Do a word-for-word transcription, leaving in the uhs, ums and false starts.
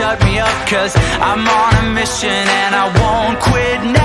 shut me up, cause I'm on a mission and I won't quit now.